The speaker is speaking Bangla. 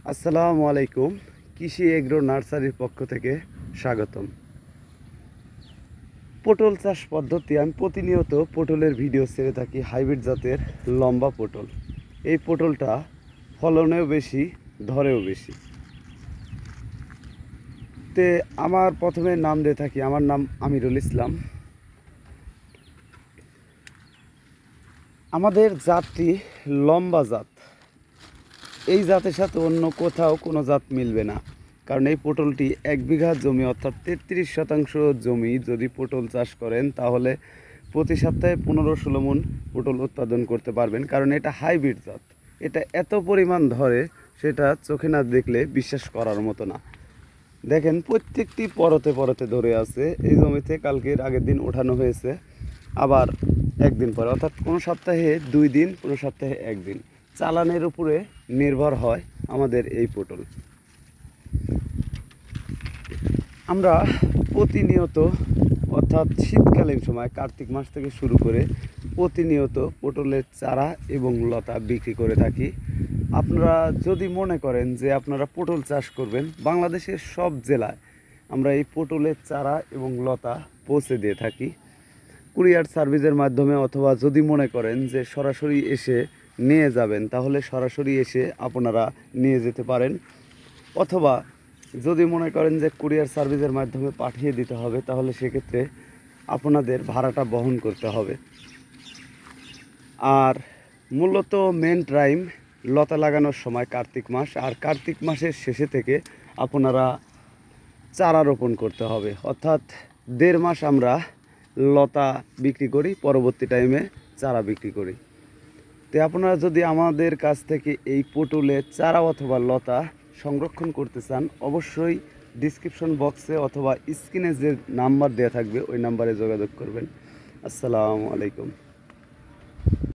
আসসালামু আলাইকুম। কৃষি এগ্রো নার্সারির পক্ষ থেকে স্বাগতম। পটল চাষ পদ্ধতি আমি প্রতিনিয়ত পটলের ভিডিও ছেড়ে থাকি। হাইব্রিড জাতের লম্বা পটল। এই পটলটা ফলনেও বেশি, ধরেও বেশি। আমার প্রথমে নাম দিয়ে থাকি, আমার নাম আমিরুল ইসলাম। আমাদের জাতটি লম্বা জাত। এই জাতের সাথে অন্য কোথাও কোনো জাত মিলবে না, কারণ এই পটলটি 1 বিঘা জমি অর্থাৎ 33% জমি যদি পটল চাষ করেন তাহলে প্রতি সপ্তাহে 15-16 মণ পটল উৎপাদন করতে পারবেন, কারণ এটা হাইব্রিড জাত। এটা এত পরিমাণ ধরে সেটা চোখে না দেখলে বিশ্বাস করার মতো না। দেখেন প্রত্যেকটি পরতে পরতে ধরে আছে। এই জমিতে কালকের আগের দিন ওঠানো হয়েছে, আবার একদিন পরে, অর্থাৎ কোনো সপ্তাহে 2 দিন, কোনো সপ্তাহে 1 দিন। চালানের উপরে নির্ভর হয় আমাদের এই পটল। আমরা প্রতিনিয়ত, অর্থাৎ শীতকালীন সময় কার্তিক মাস থেকে শুরু করে প্রতিনিয়ত পটলের চারা এবং লতা বিক্রি করে থাকি। আপনারা যদি মনে করেন যে আপনারা পটল চাষ করবেন, বাংলাদেশের সব জেলায় আমরা এই পটলের চারা এবং লতা পৌঁছে দিয়ে থাকি কুরিয়ার সার্ভিসের মাধ্যমে, অথবা যদি মনে করেন যে সরাসরি এসে নিয়ে যাবেন তাহলে সরাসরি এসে আপনারা নিয়ে যেতে পারেন, অথবা যদি মনে করেন যে কুরিয়ার সার্ভিসের মাধ্যমে পাঠিয়ে দিতে হবে তাহলে সেক্ষেত্রে আপনাদের ভাড়াটা বহন করতে হবে। আর মূলত মেন টাইম লতা লাগানোর সময় কার্তিক মাস, আর কার্তিক মাসের শেষে থেকে আপনারা চারা রোপণ করতে হবে, অর্থাৎ 1.5 মাস আমরা লতা বিক্রি করি, পরবর্তী টাইমে চারা বিক্রি করি। তো আপনারা যদি আমাদের কাছ থেকে এই পটলের চারা অথবা লতা সংরক্ষণ করতে চান, অবশ্যই ডিসক্রিপশন বক্সে অথবা স্ক্রিনে যে নাম্বার দেওয়া থাকবে ওই নাম্বারে যোগাযোগ করবেন। আসসালামু আলাইকুম।